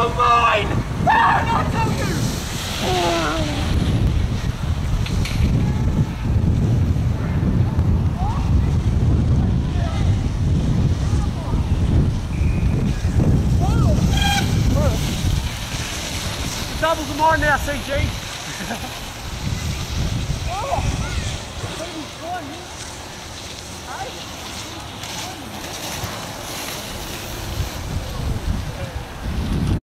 all mine! Burn, I tell you! Doubles are mine now, CG.